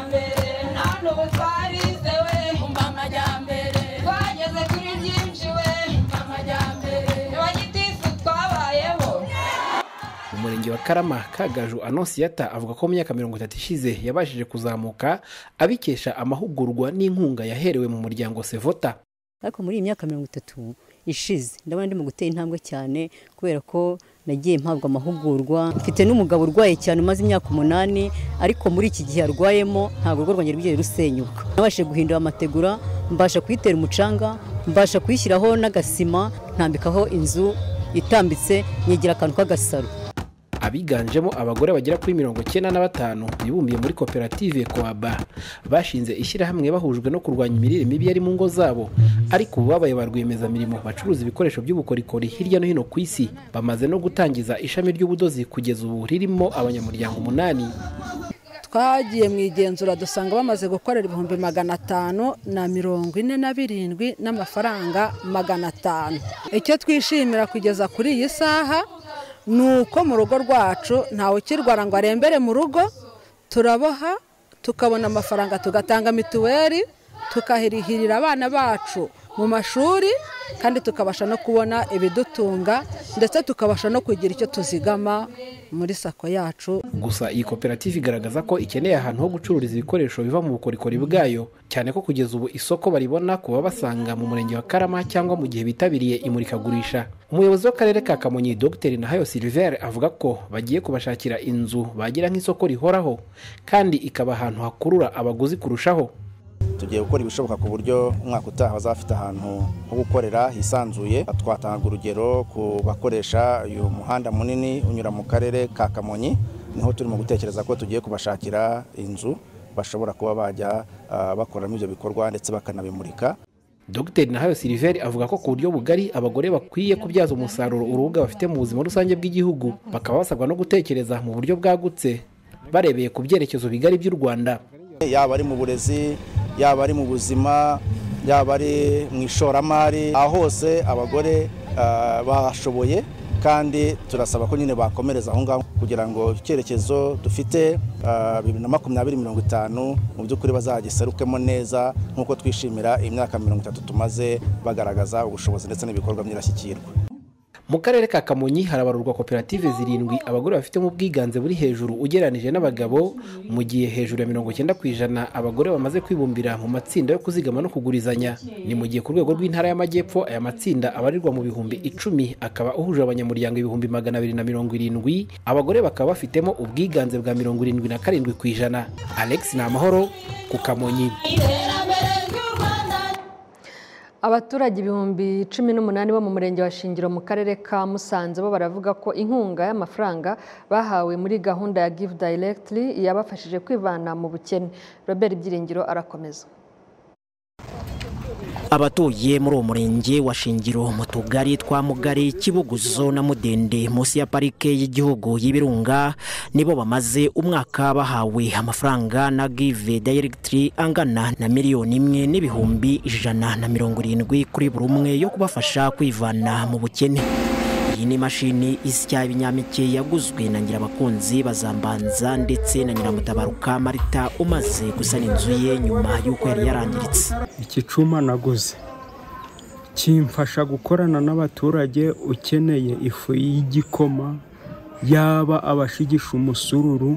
Umurenge wa Karama, Kagaju Anonsiyata avuga ko mu myaka 30 ishize yabashije kuzamuka abikesha amahugurwa n'inkunga yaherewe mu muryango Sevota. Ariko muri iyi myaka 30 ishize ndabona ndi mu gutera intambwe cyane, kubera ko nagiye mpabwa amahugurwa. Mfite n'umugabo urwaye cyane umaze imyaka 8, ariko muri iki gihe arwayemo ntabwo urwo rwongera rwigeze rusenyuka. Nabashije guhindura amategura, mbasha kuyitera umucanga, mbasha kuyishyiraho n'agasima, ntambikaho inzu itambitse, nyigira akantu k'agasaro. Abiganjemo abagore bagera kuri 95 bibumbiye muri koperative Koaba, bashinze ishyirahamwe bahujwe no kurwanya imirire mibi yari mu ngo zabo, ariko babaye barwemeza mirimo bacuruza ibikoresho by'ubukorikori hirya no hino ku isi. Bamaze no gutangiza ishami ry'ubudozi kugeza ubu ririmo abanyamuryango 8. Twagiye mu igenzura dusanga bamaze gukorera 547 n'amafaranga 500. Icyo twishimira kugeza kuri iyi saha nuko mu rugo rwacu ntawe ukirwara ngo arembere mu rugo. Turaboha tukabona amafaranga, tugatanga mituweli, tukahirihirira abana bacu mu mashuri kandi tukabasha no kubona ibidutunga ndetse tukabasha no kugira icyo tuzigama muri sako yacu. Gusa iyi koperative igaragaza ko ikeneye ahantu ho gucururiza ibikoresho biva mu bukorikori bwayo, cyane ko kugeza ubu isoko baribona kuba basanga mu murenge wa Karama cyangwa mu gihe bitabiriye imurikagurisha. Umuyobozi w'akarere ka Kamonyi Dr Nahayo Silver avuga ko bagiye kubashakira inzu bagira nk'isoko rihoraho kandi ikaba ahantu hakurura abaguzi kurushaho. Tugiye gukora ibishoboka ku buryo umwaka utaha bazafite ahantu ho gukorera hisanzuye. Twatanga urugero ku bakoresha uyu muhanda munini unyura mu karere ka Kamonyi, niho turimo gutekereza ko tugiye kubashakira inzu bashobora kuba bajya bakoramo ibyo bikorwa ndetse bakanabimurika. Dr Nahayo Silver avuga ko ku buryo bugari abagore bakwiye kubyaza umusaruro urubuga bafite mu buzima rusange bw'igihugu, bakaba basabwa no gutekereza mu buryo bwagutse barebeye ku byerekezo bigari by'u Rwanda, yaba ari mu burezi, yaba ari mu buzima, yaba ari mu ishoramari, aho hose abagore bashoboye, kandi turasaba ko nyine bakomereza aho ngaho kugira ngo icyerekezo dufite 2050 mu by'ukuri bazagiserukemo neza nk'uko twishimira imyaka 30 tumaze bagaragaza ubushobozi ndetse n'ibikorwa by'irashyikirwa. Mu karere ka Kamonyi harabarurwa koperative 7 abagore bafite mu bwiganze buri hejuru ugereranije n'abagabo, mu gihe hejuru ya 90% abagore bamaze kwibumbira mu matsinda yo kuzigama no kugurizanya. Ni mu gihe ku rwego rw'intara y'Amajyepfo aya matsinda abarirwa mu bihumbi 10 akaba uhuje abanyamuryango 270. Abagore bakaba bafitemo ubwiganze bwa 77%. Alex Namahoro ku Kamonyi. Abaturage 18,000 bo mu murenge wa Shingiro mu karere ka Musanze bo baravuga ko inkunga y'amafaranga bahawe muri gahunda ya Give Directly yabafashije kwivana mu bukene. Robert Byiringiro arakomeza. Abatuye muri uwo murenge wa Shingiro mu tugari twa Mugari, Kibuguzo na Mudende munsi ya parike y'igihugu y'Ibirunga nibo bamaze umwaka bahawe amafaranga na Give Directly angana na $1,170,000 kuri buri umwe yo kubafasha kwivana mu bukene. Iyi ni mashini isya ibinyampeke yaguzwe na Nyirabakunzi Bazambanza ndetse na Nyiramutabaruka Marita umaze gusana inzu ye nyuma y'uko yari yarangiritse. Iki cuma naguze kimfasha gukorana n'abaturage ukeneye ifu y'igikoma, yaba abashigisha umusururu,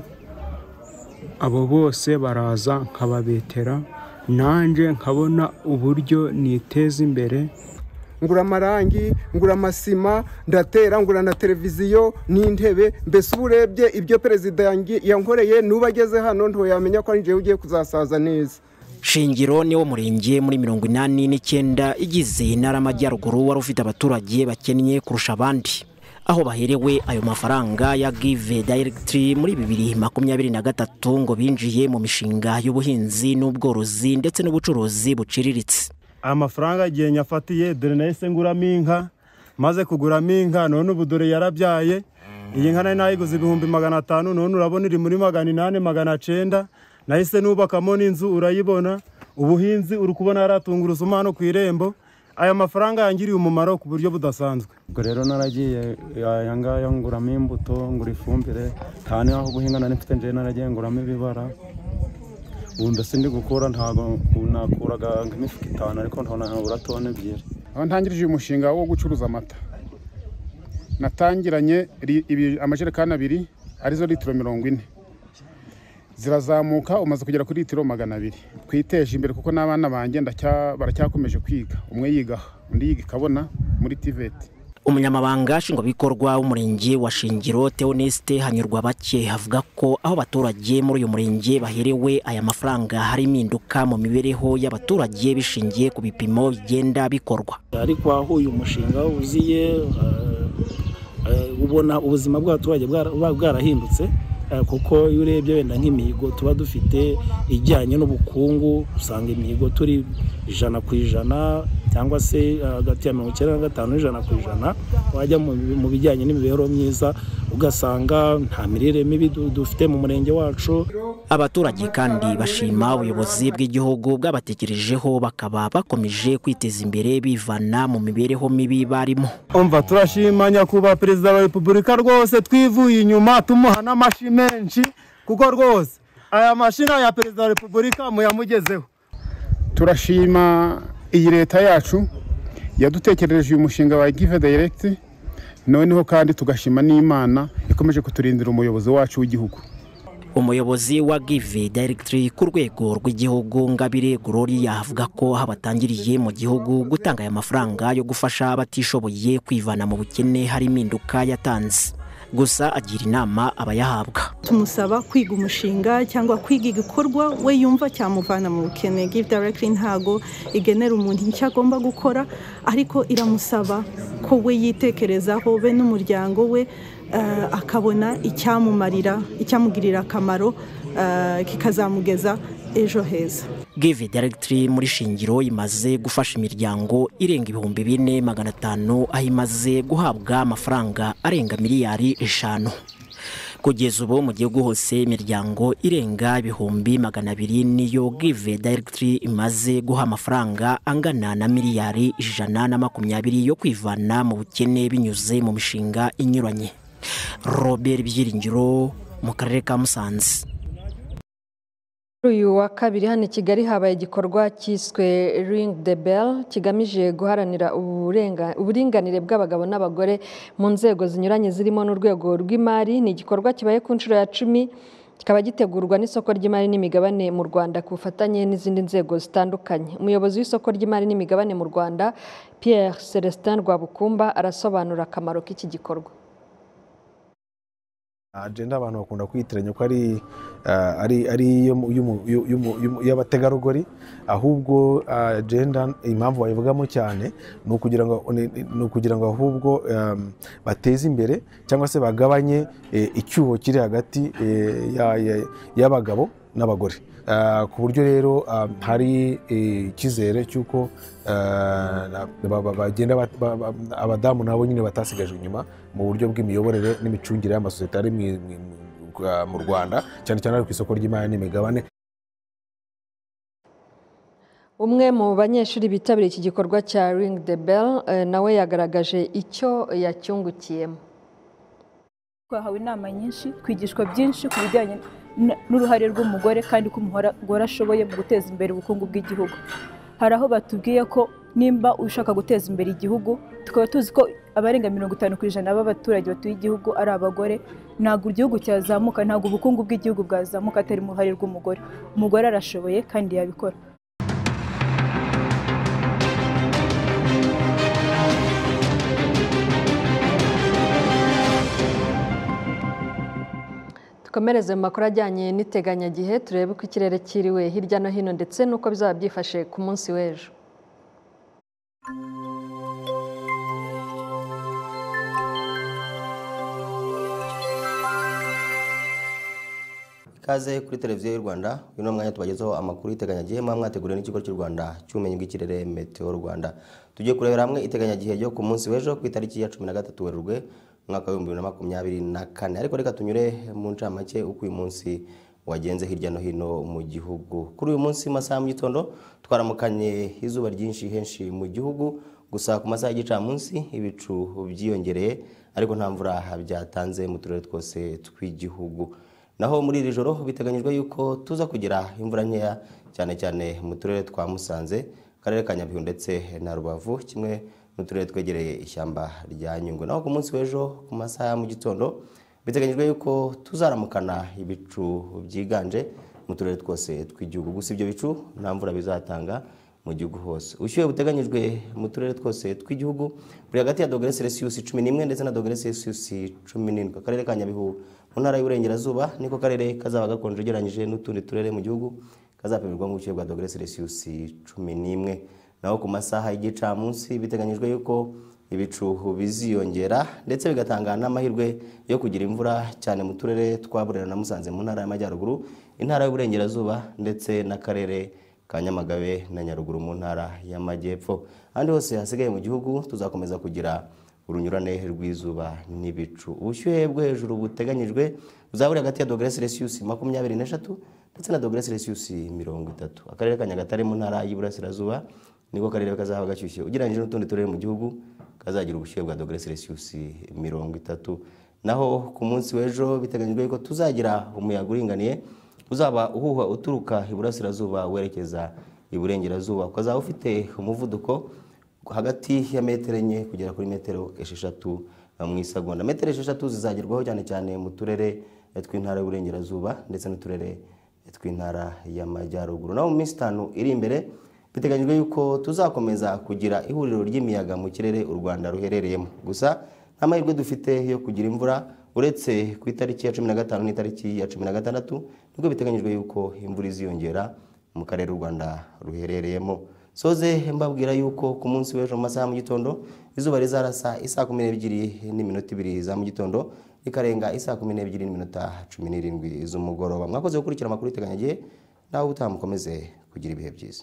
abo bose baraza nkababetera, nanje nkabona uburyo niteza imbere. Ngura amarangi, ngura amasima, ndatera, ngura na televiziyo n'intebe. Mbese uburebye ibyo perezida yankoreye nubageze hano nto yamenya ko nje ugiye kuzasaza neza. Shingiro niwo murenge muri 89 igize intara y'Amajyaruguru wari ufite abaturage bakennye kurusha abandi, aho baherewe ayo mafaranga ya Give Directly muri 2023 ngo binjiye mu mishinga y'ubuhinzi n'ubworozi ndetse n'ubucuruzi buciriritse. Amafaranga igihe nyafatiye dore nahise nguramo inka, maze kuguramo inka none ubu dore yarabyaye. Iyi nka nayiguze 500, none urabona iri muri 800-900. Nahise nubakamo n'inzu urayibona, ubuhinzi uri kubona yaratunguruza hano ku irembo. Aya mafaranga yangiriye umumaro ku buryo budasanzwe. Ubwo rero naragiye yangaya nguramo imbuto, ngura ifumbire, kandi aho guhinga nari mfite nje naragiye nguramo ibibara. Ubundi sindi gukora ntago nakuraga nk'imifuka 5 ariko ntabura tone 2. Ntangirije umushinga wo gucuruza amata. Natangiranye amajerekani 2 arizo litiro 40. Zirazamuka umaze kugera kuri litiro 200. Kwiteje imbere kuko n'abana banjye baracyakomeje kwiga. Umwe yiga undi yiga kabona muri TVET. Umunyamabanga nshingwabikorwa w'umurenge wa Shingiro Theoneste Hanyurwa bake avuga ko aho abaturage muri uyu murenge baherewe aya mafaranga hari impinduka mu mibereho y'abaturage bishingiye ku bipimo bigenda bikorwa. Ariko aho uyu mushinga uziye ubona ubuzima bw'abaturage bwarahindutse, kuko iyo urebye wenda nk'imihigo tuba dufite ijyanye n'ubukungu, usanga imihigo turi 100% cyangwa se hagati ya 95-100%. Wajya mu bijyanye n'imibereho myiza ugasanga nta mirire mibi dufite mu murenge wacu. Abaturage kandi bashima ubuyobozi bw'igihugu bwabatekerejeho, bakaba bakomeje kwiteza imbere bivana mu mibereho mibi barimo. Umva turashima nyakubahwa Perezida wa Repubulika rwose twivuye inyuma tumuha n'amashi menshi, kuko rwose aya mashina ya Perezida wa Repubulika muyamugezeho. Turashima iyi leta yacu yadutekerereje uyu mushinga wa Give Direct, noneho kandi tugashima n'Imana ikomeje kuturindira umuyobozi wacu w'igihugu. Umuyobozi wa Give Direct ku rwego rw'igihugu Ngabire Gloria avuga ko habatangiriye mu gihugu gutanga aya mafaranga yo gufasha abatishoboye kwivana mu bukene hari impinduka yatanze. Gusa agira inama abayahabwa. Tumusaba kwiga umushinga cyangwa kwiga igikorwa we yumva cyamuvana mu bukene. Give Direct ntago igenera umuntu icyo agomba gukora, ariko iramusaba ko we yitekerezaho be n'umuryango we akabona icyamumarira, icyamugirira akamaro kikazamugeza ejo heza. Give Direct muri Shingiro imaze gufasha imiryango irenga 4,500 aho imaze guhabwa amafaranga arenga miliyari 5. Kugeza ubu mu gihugu hose imiryango irenga 200,000 niyo Give Direct imaze guha amafaranga angana na miliyari 120 yo kwivana mu bukene binyuze mu mishinga inyuranye. Robert Byiringiro mu karere ka Musanze. Uyu wa kabiri hano i Kigali habaye igikorwa cyiswe Ring the Bell kigamije guharanira uburinganire bw'abagabo n'abagore mu nzego zinyuranye zirimo n'urwego rw'imari. Ni igikorwa kibaye ku nshuro ya 10, kikaba gitegurwa n'isoko ry'imari n'imigabane mu Rwanda ku bufatanye n'izindi nzego zitandukanye. Umuyobozi w'isoko ry'imari n'imigabane mu Rwanda Pierre Celestin Rwabukumba arasobanura akamaro k'iki gikorwa. Agenda abantu bakunda kwitiranya ko ari y'abategarugori, ahubwo agenda impamvu bayivugamo cyane ni ukugira ngo ahubwo bateze imbere cyangwa se bagabanye icyuho kiri hagati y'abagabo n'abagore, ku buryo rero hari icyizere cy'uko bagenda abadamu nabo nyine batasigajwe inyuma mu buryo bw'imiyoborere n'imicungire y'amasosiyete ari mu Rwanda, cyane cyane ku isoko ry'imari n'imigabane. Umwe mu banyeshuri bitabiriye iki gikorwa cya Ring the Bell nawe yagaragaje icyo yacyungukiyemo. Twahawe inama nyinshi, kwigishwa byinshi ku bijyanye n'uruhare rw'umugore kandi ko umugore ashoboye mu guteza imbere ubukungu bw'igihugu. Hari aho batubwiye ko nimba ushaka guteza imbere igihugu, tukaba tuzi ko abarenga 50% b'abaturage batuye igihugu ari abagore. Ntabwo igihugu cyazamuka, ntabwo ubukungu bw'igihugu bwazamuka atari mu ruhare rw'umugore. Umugore arashoboye kandi yabikora. Dukomereze mu makuru ajyanye n'iteganyagihe, turebe uko ikirere kiriwe hirya no hino ndetse n'uko bizaba byifashe ku munsi w'ejo. Ikaze kuri televiziyo y'u Rwanda, uyu mwanya tubagezaho amakuru y'iteganyagihe mwateguriwe n'ikigo cy'u Rwanda cy'ubumenyi bw'ikirere Meteo Rwanda. Tugiye kurebera hamwe iteganyagihe ryo ku munsi w'ejo ku itariki ya 13 Werurwe mwaka wa 2024. Ariko reka tunyure mu ncamake uko uyu munsi wagenze hirya no hino mu gihugu. Kuri uyu munsi masaha mu gitondo twaramukanye izuba ryinshi henshi mu gihugu, gusa ku masaha y'igicamunsi ibicu byiyongereye ariko nta mvura byatanze mu turere twose tw'igihugu. Naho muri iri joro biteganyijwe yuko tuza kugira imvura nkeya cyane cyane mu turere twa Musanze, Karere ka Nyabihu ndetse na Rubavu, kimwe mu turere twegereye ishyamba rya Nyungwe. Naho ku munsi w'ejo ku masaha mu gitondo biteganyijwe yuko tuzaramukana ibicu byiganje mu turere twose tw'igihugu, gusa ibyo bicu nta mvura bizatanga mu gihugu hose. Ubushyuhe buteganyijwe mu turere twose tw'igihugu buri hagati ya -11 ndetse na -17. Akarere ka Nyabihu mu ntara y'Uburengerazuba niko karere kazaba gakonje ugereranyije n'utundi turere mu gihugu, kazapimirwa mu bushyuhe bwa -11. Naho ku masaha y'igicamunsi biteganyijwe yuko ibicu biziyongera ndetse bigatanga n'amahirwe yo kugira imvura cyane mu turere twa Burera na Musanze mu ntara y'Amajyaruguru, intara y'Uburengerazuba ndetse n'akarere ka Nyamagabe na Nyaruguru mu ntara y'Amajyepfo. Ahandi hose hasigaye mu gihugu tuzakomeza kugira urunyurane rw'izuba n'ibicu. Ubushyuhe bwo hejuru buteganyijwe buzabura hagati ya -23 ndetse na -30. Akarere ka Nyagatare mu ntara y'Iburasirazuba niko karere kazaba gashyushye ugereranyije n'utundi turere mu gihugu, kazagira ubushyuhe bwa -30. Naho ku munsi w'ejo biteganyijwe ko tuzagira umuyaga uringaniye uzaba uhuha uturuka iburasirazuba werekeza iburengerazuba ukazaba ufite umuvuduko hagati ya metero 4 kugera kuri metero 6 mu isegonda. Metero 6 zizagerwaho cyane cyane mu turere tw'intara y'uburengerazuba ndetse n'uturere tw'intara y'amajyaruguru. Naho mu minsi 5 iri imbere biteganyijwe yuko tuzakomeza kugira ihuriro ry'imiyaga mu kirere u Rwanda ruherereyemo. Gusa nta mahirwe dufite yo kugira imvura uretse ku itariki ya 15 n'itariki ya 16 nibwo biteganyijwe yuko imvura iziyongera mu karere u Rwanda ruherereyemo. Soze mbabwira yuko ku munsi w'ejo mu masaha mu gitondo izuba rizarasa isa 12:02 za mu gitondo ikarenga isa 12:17 z'umugoroba. Mwakoze gukurikira amakuru iteganyagihe nawe utamukomeze kugira ibihe byiza.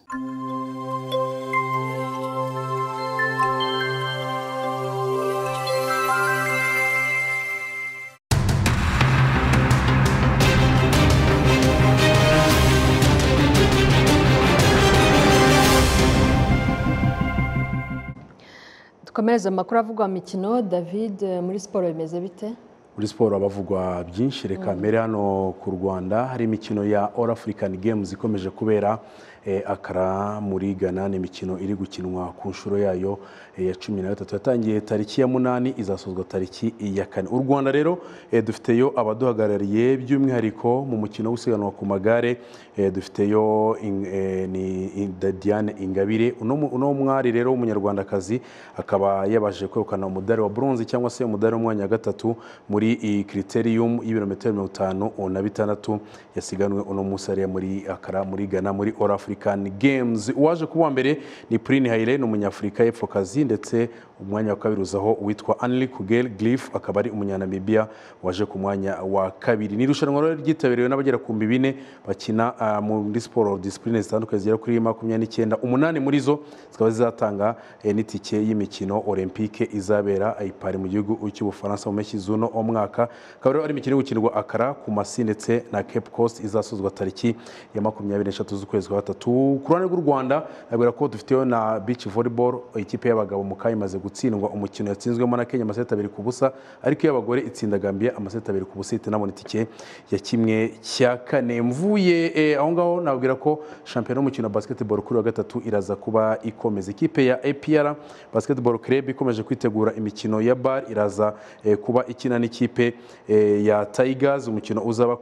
Dukomereza amakuru avugwa mu mikino. David, muri siporo bimeze bite? Muri siporo abavugwa byinshi, reka mbere hano ku Rwanda hari imikino ya All African Games ikomeje kubera Accra muri Ghana. Ni imikino iri gukinwa ku nshuro yayo ya 13 yatangiye tariki ya 8 izasozwa tariki ya 4. U Rwanda rero dufiteyo abaduhagarariye by'umwihariko mu mukino w'usiganwa ku magare. Dufiteyo ni Diane Ingabire, uno mwari rero w'umunyarwandakazi akaba yabaje kwegukana umudari wa bronze cyangwa se umudari w'umwanya gatatu muri criterium y'ibirometero 56 yasiganwe uno musare muri Accra muri Ghana muri All African Games. Uwaje kuba mbere ni Prini Haile, ni umunyafrika y'epfokazi, ndetse umwanya wa kabiri uzaho witwa Anli Kugel Glyph akaba ari umunyanamibia waje ku mwanya wa kabiri. Ni irushanwa rero ryitabiriwe n'abagera ku 200 bakina muri sport discipline zitandukanye zigera kuri 29. 8 muri zo zikaba zizatanga n'itike y'imikino olympique izabera i Paris mu gihugu cy'Ubufaransa mu mpeshyi z'uno umwaka. Akaba rero ari imikino gukinirwa Accra ku Masi ndetse na Cape Coast izasozwa tariki ya 23 z'ukwezi kwa 3. Ku ruhande rw'u Rwanda nabwira ko dufiteyo na beach volleyball, ikipe y'abagabo mu kayi imaze gutsindwa umukino yatsinzwemo na Kenya amaseti 2-0, ariko y'abagore itsinda Gambia amaseti 2-0 itanabona itike ya 1/4. Mvuye aho ngaho nabwira ko shampiyona y'umukino wa basketball kuri wa gatatu iraza kuba ikomeza. Ikipe ya APR Basketball Club ikomeje kwitegura imikino ya bar, iraza kuba ikina n'ikipe ya Tigers. Umukino uzaba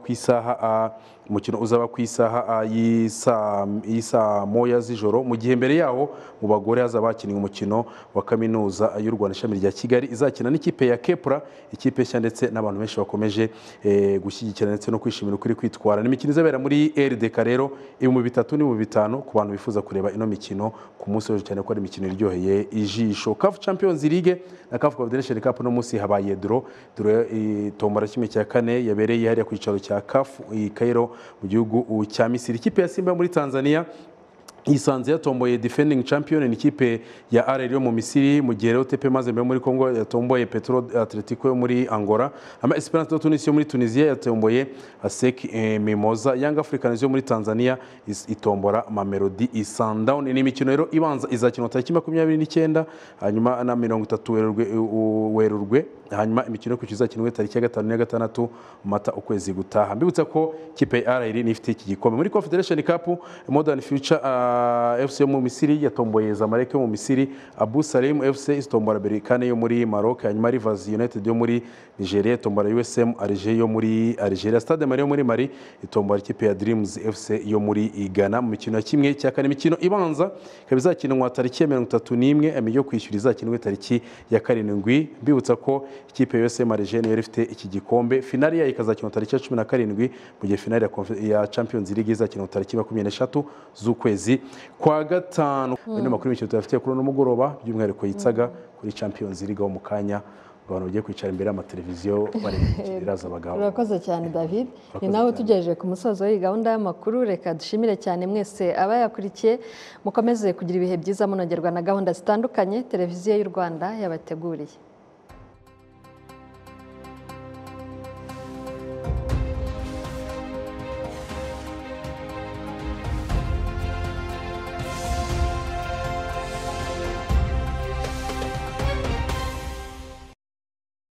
ku isaha y'isa moya z'ijoro, mu gihe mbere yaho mu bagore hazaba hakinwa umukino wa kaminuza y'u Rwanda ishami rya Kigali izakina n'ikipe ya Kepra, ikipe nshya ndetse n'abantu benshi bakomeje gushyigikira ndetse no kwishimira ukuri kwitwara. N'imikino izabera muri RDK rero mu 3 ni mu 5 ku bantu bifuza kureba ino mikino ku munsi w'ejo, cyane ko ari imikino iryoheye ijisho. CAF Champions League na CAF Confederation Cup no munsi habaye draw tombora kimwe cya 4 yabereye hariya ku icaro cya CAF i Cairo mu gihugu cya Misiri. Ikipe ya Simba muri Tanzania isanze yatomboye defending champion ni ikipe ya RR yo mu Misiri, mu gihe rero TP Mazembe muri Congo yatomboye Petro Atletico yo muri Angola, ama Esperance de Tunis yo muri Tunisia yatomboye ASEC Mimosa. Young Africans yo muri Tanzania itombora Mamelodi Sundowns. Ni imikino rero ibanza izakinwa tariki 29 hanyuma na 30 Werurwe, hanyuma imikino ku izakinwe tariki ya 5 na 6 Mata ukwezi gutaha. Mbibutsa ko ikipe ya RR ni ifite iki gikombe muri Confederation Cup. Modern Future FC yo mu Misiri yatomboye Zamalek yo mu Misiri, Abu Salim FC itombora Berkane yo muri Maroc, hanyuma Rivers United yo muri Nigeria itombora USM Alger yo muri Algeria, Stade Mali yo muri Mali itombora ikipe ya Dreams FC yo muri Ghana. Mu mikino ya 1/4 imikino ibanza ikaba izakinwa tariki ya 31 yo kwishyura izakinwe tariki ya 7. Mbibutsa ko ikipe ya USM Alger yari ifite iki gikombe, finali yayo ikazakinwa tariki ya 17, mu gihe finali ya Champions League izakinwa tariki 23 z'ukwezi kwa gatanu. Ni makuru y'imikino tuyafitiye kuri no mugoroba, by'umwihariko yitsaga kuri Champions League mu kanya abantu bagiye kwicara imbere y'amateleviziyo bariraza abagabo. Urakoze cyane David. Ni nawe tugejeje ku musozo w'iyi gahunda y'amakuru. Reka dushimire cyane mwese abayakurikiye, mukomeze kugira ibihe byiza munogerwa na gahunda zitandukanye televiziyo y'u Rwanda yabateguriye.